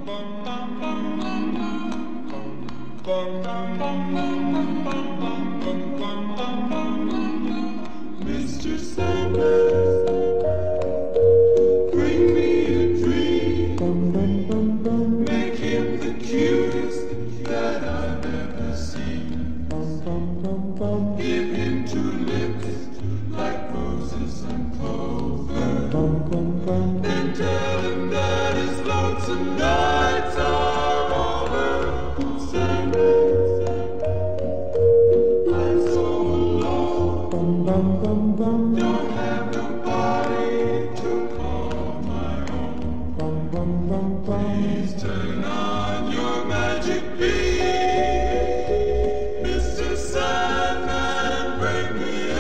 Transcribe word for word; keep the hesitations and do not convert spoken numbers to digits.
Mister Sandman, bring me a dream. Make him the cutest that I've ever seen. Give him two lips like roses and clover. Then tell him that his lonesome nights are over. Sandman, I'm so alone. Don't have nobody to call my own. Please turn on your magic beam. Mister Sandman, bring me a